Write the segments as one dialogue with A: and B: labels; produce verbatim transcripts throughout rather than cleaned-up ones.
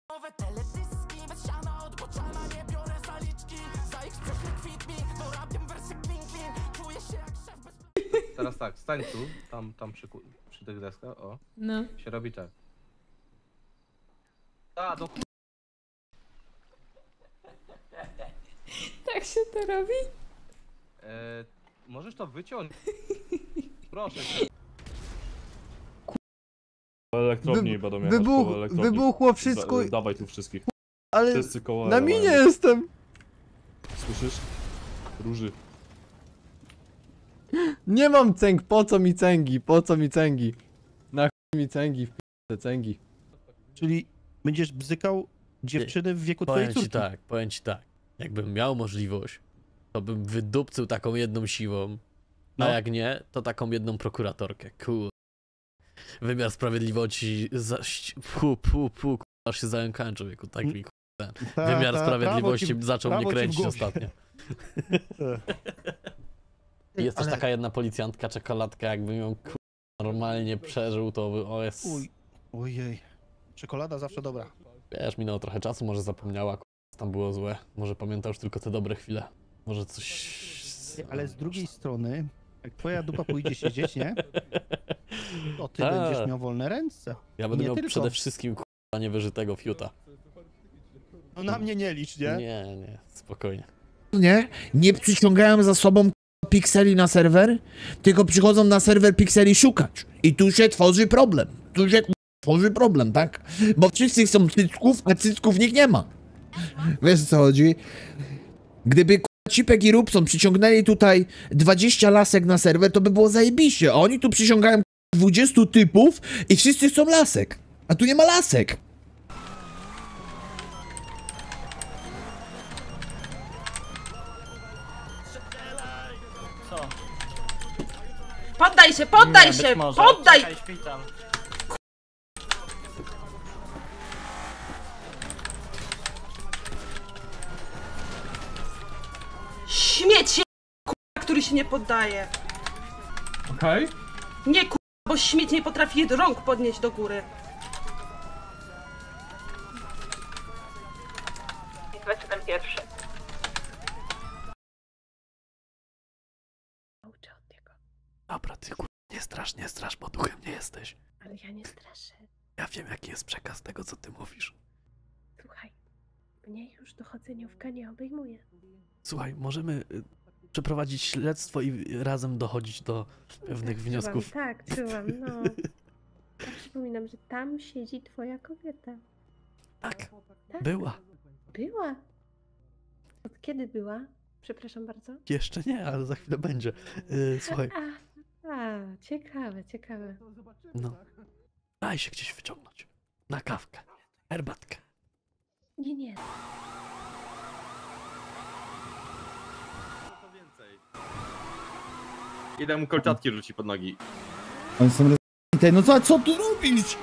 A: Nowe teledyski, bez siana od bociana, nie biorę zaliczki. Za ich sprzeczny kwit mi, dorabiam wersy clean clean. Czuję się jak szef bez...
B: Teraz tak, stań tu, tam, tam przy, przy tych deskach, o.
C: No.
B: Się robi tak. A, do...
C: Tak się to robi?
B: E, możesz to wyciąć? Proszę cię.
D: Elektrowni
E: Wy,
D: będą jechać
E: wybuch,
D: koło elektrowni.
E: wybuchło wszystko.
D: Da, dawaj tu wszystkich.
E: Ale
D: Wszyscy koło
E: na minie
D: mają.
E: jestem.
D: Słyszysz? Róży.
E: Nie mam cęg, po co mi cęgi, po co mi cęgi? Na chuj mi cęgi, w p***e cęgi.
F: Czyli będziesz bzykał dziewczyny w wieku twojej
G: Powiem ci
F: córki?
G: tak, powiem ci tak. Jakbym miał możliwość, to bym wydupcył taką jedną siłą,
F: No.
G: a jak nie, to taką jedną prokuratorkę. Kur... Wymiar sprawiedliwości... Za... Pu, pu, pu, aż się zająkałem, człowieku, tak mi ten.
F: Ta,
G: Wymiar
F: ta,
G: sprawiedliwości
F: prawo ci-
G: zaczął
F: prawo
G: mnie
F: ci w
G: kręcić
F: głowie.
G: ostatnio. Jest też
F: Ale-
G: taka jedna policjantka, czekoladka, jakbym ją kur... normalnie przeżył, to by... O jest...
F: Uj, ojej. Czekolada zawsze dobra.
G: Wiesz, minęło trochę czasu, może zapomniała, kur... tam było złe. Może pamięta już tylko te dobre chwile. Może coś...
F: Ale z drugiej strony, jak twoja dupa pójdzie siedzieć, nie? To ty
G: Tak.
F: będziesz miał wolne ręce.
G: Ja będę
F: Nie
G: miał
F: tylko.
G: przede wszystkim k***a niewyżytego fiuta.
F: No na mnie nie licz, nie?
G: Nie, nie, spokojnie.
H: Nie, nie przyciągają za sobą pikseli na serwer, tylko przychodzą na serwer pikseli szukać. I tu się tworzy problem. Tu się tworzy problem, tak? Bo wszyscy chcą cycków, a cycków nikt nie ma. Wiesz o co chodzi? Gdyby Cipek i Rubson przyciągnęli tutaj dwadzieścia lasek na serwer, to by było zajebiście. A oni tu przyciągają dwudziestu typów i wszyscy chcą lasek. A tu nie ma lasek.
I: Poddaj się, poddaj się! Poddaj! Śmieć, k***a, który się nie poddaje.
B: Okej.
I: Nie k***a, bo śmieć nie potrafi rąk podnieść do góry. Weź ten pierwszy.
C: Nauczę od niego.
G: Dobra, ty kur... nie strasz, nie strasz, bo duchem nie jesteś.
C: Ale ja nie straszę.
G: Ja wiem, jaki jest przekaz tego, co ty mówisz.
C: Słuchaj, mnie już dochodzeniówka nie obejmuje.
G: Słuchaj, możemy y, przeprowadzić śledztwo i razem dochodzić do pewnych
C: Tak,
G: wniosków.
C: Czułam, tak, czułam, no. Ja przypominam, że tam siedzi twoja kobieta.
G: Tak,
C: Tak,
G: była.
C: była. Od kiedy była? Przepraszam bardzo.
G: Jeszcze nie, ale za chwilę będzie. Y, słuchaj,
C: A, a, ciekawe, ciekawe.
G: no. Daj się gdzieś wyciągnąć. Na kawkę, herbatkę.
C: Nie, nie.
J: Idę mu kolczatki rzuci pod nogi.
H: Oni są roz... No co, co tu robisz?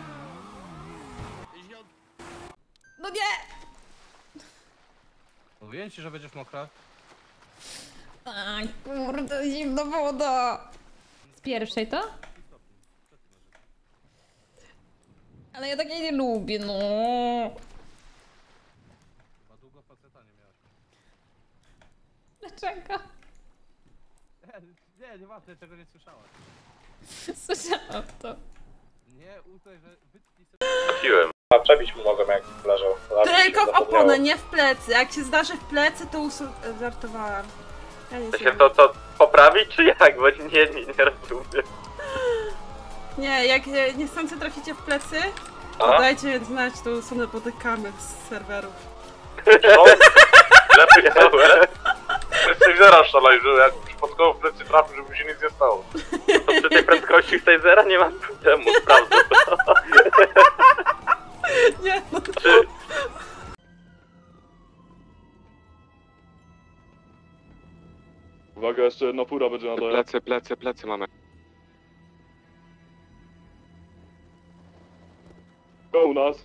C: No nie!
B: Mówiłem ci, że będziesz mokra.
C: Aj, kurde, zimna woda! Z pierwszej to? Ale ja takiej nie lubię, no.
B: Chyba długo faceta nie miałaś.
C: Dlaczego?
B: Nie, nie, nieważne, czego nie słyszałaś.
C: Słyszałam to.
B: Nie, uznaj, że wytnij sobie...
J: Siłem. A przebić mu mogę, jak leżał.
I: Tylko w oponę, nie w plecy. Jak się zdarzy w plecy, to usu... Żartowałam. Ja nie
J: To się
I: wiem.
J: to, to poprawić, czy jak? Bo nie, nie, nie rozumiem.
I: Nie, jak e, niechcący traficie w plecy, to
J: A?
I: dajcie znać, to usunę podykamy z serwerów.
J: No, lepiej ale... Zera szalaj, że jak przypadkowo w plecy trafi, żeby się nic nie stało. To przy tej prędkości w tej zera nie mam problemu, sprawdzę to.
I: Nie, no to...
J: Czy...
D: Uwaga, jeszcze jedna fura będzie na dole.
J: Plecy, plecy, plecy mamy.
D: Go u nas.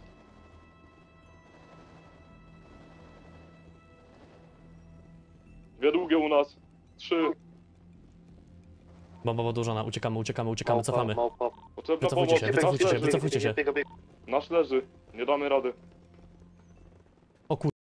D: Dwie długie u nas. Trzy.
G: Bomba podłożona, uciekamy, uciekamy, uciekamy, cofamy.
D: Potrzebna
G: Wycofujcie
D: pomoc.
G: się, wycofujcie
D: Nasz
G: się,
D: leży.
G: wycofujcie się.
D: Nasz leży. Nie damy rady.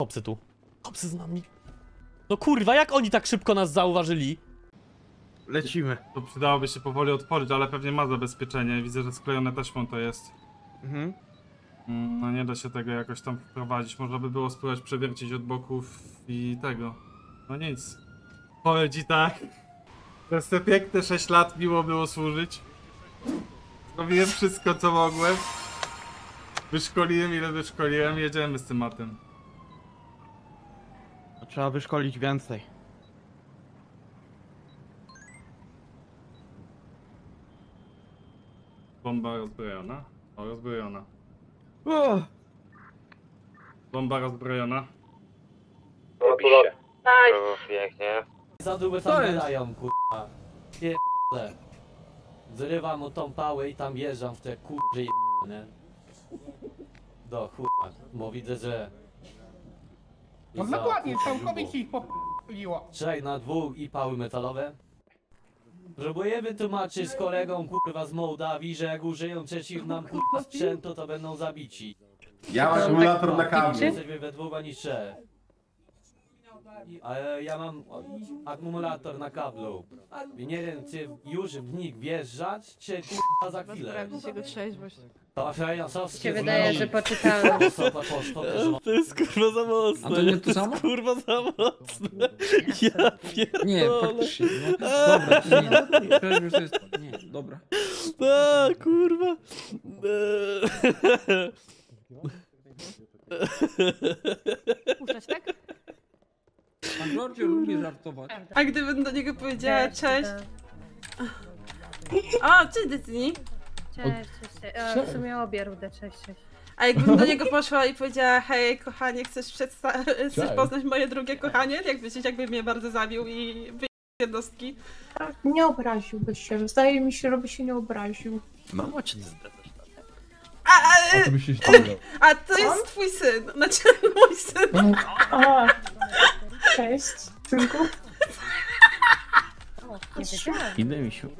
G: Kopsy tu. Kopsy z nami. No kurwa, jak oni tak szybko nas zauważyli?
B: Lecimy.
K: To przydałoby się powoli otworzyć, ale pewnie ma zabezpieczenie. Widzę, że sklejone taśmą to jest.
B: Mhm.
K: Mm, No nie da się tego jakoś tam wprowadzić. Można by było spróbować przewiercić od boków i tego. No nic. Powiem ci tak. Przez te piękne sześć lat miło było służyć. Zrobiłem wszystko, co mogłem. Wyszkoliłem, ile wyszkoliłem. Jedziemy z tematem.
B: Trzeba wyszkolić więcej.
K: Bomba rozbrojona. O, rozbrojona.
B: O!
K: Bomba rozbrojona.
J: Robi się.
I: Tak.
J: Pięknie.
G: Za długo
B: Co
G: tam
B: jest?
G: wydają, kurwa. Pierdolę. Zrywam mu tą pałę i tam wjeżdżam w te kurwy jebane. Do chuja, bo widzę, że...
L: No
G: za
L: dokładnie,
G: kurwa
L: całkowicie
G: grubo.
L: ich popiliło.
G: Trzech na dwóch i pały metalowe. Próbuję wytłumaczyć z kolegą kurwa z Mołdawii, że jak użyją przeciw nam kurwa sprzętu, to będą zabici.
L: Ja mam akumulator na kablu.
G: Więcej we dwóch ani trzech. Ale ja mam o, akumulator na kablu. I nie wiem, czy już w nich wjeżdżać, czy kurwa za chwilę.
I: jego trzeźwość.
G: To Fejasowskie
C: się wydaje, że poczytałem.
G: To jest kurwa za mocne.
L: A to nie to samo?
G: Kurwa za mocne. Ja pierdolę.
L: Nie, faktycznie. No, dobra, nie, to już jest. Nie, dobra.
G: A, kurwa.
I: Puszczać, tak?
L: Pan Giorgio lubi żartować.
I: A gdybym do niego powiedziała
C: Cześć.
I: cześć.
C: to-
I: O, cześć Destiny.
C: Cześć, cześć. cześć. A, w sumie obie rude, cześć, cześć.
I: A jakbym do niego poszła i powiedziała, hej kochanie, chcesz, przedsta- chcesz poznać moje drugie kochanie? Jak myślisz, jakby mnie bardzo zabił i wyjął jednostki?
C: Tak, nie obraziłbyś się. Zdaje mi się, żeby się nie obraził.
B: Mamo cię nie zdradzasz.
I: A, a, a to jest twój syn, znaczy mój syn.
C: O, cześć, synku. Nie wiedziałam.
B: Idę mi się.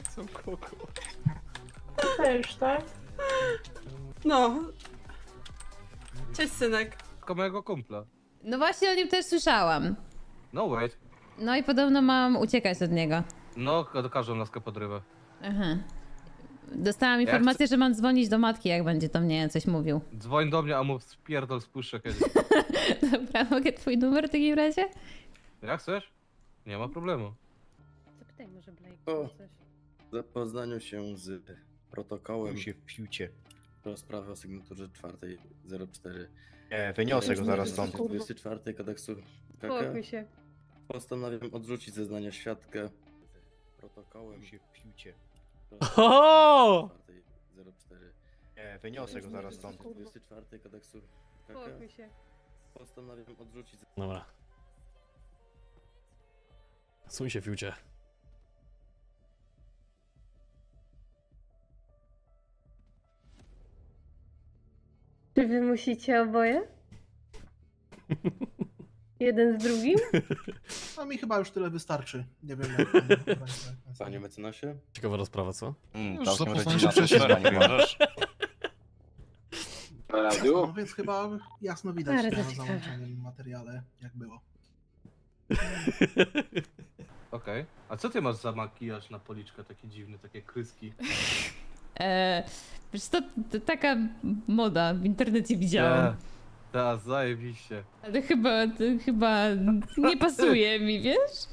C: Też, tak?
I: No. Cześć synek.
B: Tylko mojego kumpla.
M: No właśnie o nim też słyszałam.
B: No wait.
M: No i podobno mam uciekać od niego.
B: No, każą laskę podrywę.
M: Aha. Dostałam informację, że mam dzwonić do matki, jak będzie do mnie coś mówił.
B: Dzwoń do mnie, a mów spierdol z puszczę kiedyś.
M: Dobra, mogę twój numer w takim razie?
B: Jak chcesz? Nie ma problemu.
C: Zapytaj może Blake
L: O.
C: coś.
L: Zapoznaniu się z protokołem
F: się w piucie.
L: do sprawy o sygnaturze czwartej zero cztery.
F: Nie, wyniosę go zaraz stąd.
L: dwudziestego czwartego kodeksu K K.
C: Spokój się.
L: Postanawiam odrzucić zeznania świadka protokołem
F: się w piucie.
G: O!
L: czwartej zero cztery.
F: Nie, wyniosę go zaraz stąd.
L: dwudziestego czwartego kodeksu K K.
C: Spokój się.
L: Postanawiam odrzucić
G: Dobra. Suń się, fiucie.
C: Czy wy musicie oboje? Jeden z drugim?
L: A mi chyba już tyle wystarczy. Nie wiem jak tam. Panie mecenasie?
G: Ciekawa rozprawa, co?
F: Mm,
L: Już
F: całkiem
L: zapoznałem
F: rodzina
L: się
F: to nie możesz.
L: No więc chyba jasno widać
C: Bardzo
L: na
C: ciekawe.
L: załączonym materiale jak było.
B: Okej. A co ty masz za makijaż na policzkę taki dziwny, takie kryski?
M: Eee, wiesz, to, to taka moda, w internecie widziałam.
B: Ta, zajebiście.
M: Ale chyba, to chyba nie pasuje mi, wiesz?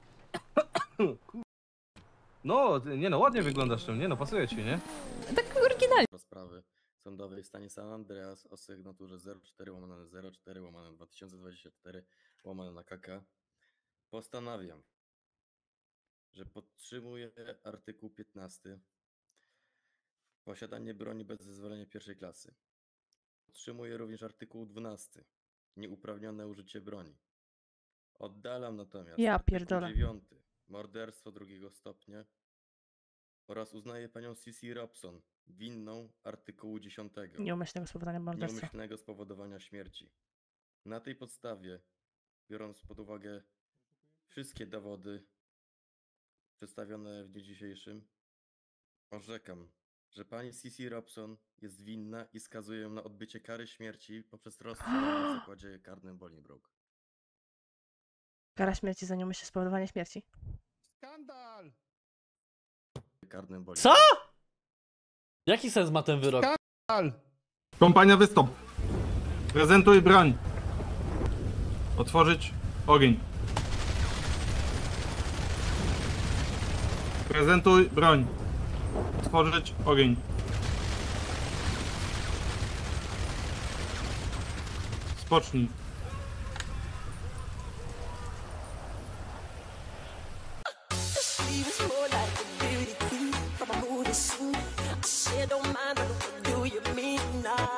B: No, ty- nie no, ładnie wyglądasz tym, nie no, pasuje ci, nie?
M: Tak oryginalnie.
L: Rozprawy sądowej w stanie San Andreas o sygnaturze zero cztery łamane zero cztery łamane dwa tysiące dwadzieścia cztery łamane na K K postanawiam, że podtrzymuję artykuł piętnasty posiadanie broni bez zezwolenia pierwszej klasy. Podtrzymuję również artykuł dwunasty nieuprawnione użycie broni. Oddalam natomiast
I: Ja
L: artykuł
I: pierdolę.
L: dziewiąty morderstwo drugiego stopnia oraz uznaję panią Cici Robson winną artykułu dziesiątego
I: Nieumyślnego spowodowania morderstwa.
L: nieumyślnego spowodowania śmierci. Na tej podstawie, biorąc pod uwagę wszystkie dowody przedstawione w dniu dzisiejszym, orzekam, że pani Cici Robson jest winna i skazuje ją na odbycie kary śmierci poprzez rozstrzelanie w zakładzie karnym Bolingbroke.
N: Kara śmierci za nią myślę spowodowanie śmierci.
F: Skandal!
L: Karnym Bolingbroke.
G: Co? Jaki sens ma ten wyrok?
F: Skandal!
K: Kompania wystąp. Prezentuj broń. Otworzyć ogień. Prezentuj broń. Otworzyć ogień. Spocznij.
A: She was more like a beauty queen from a movie scene. I said, don't mind her, what do you mean now?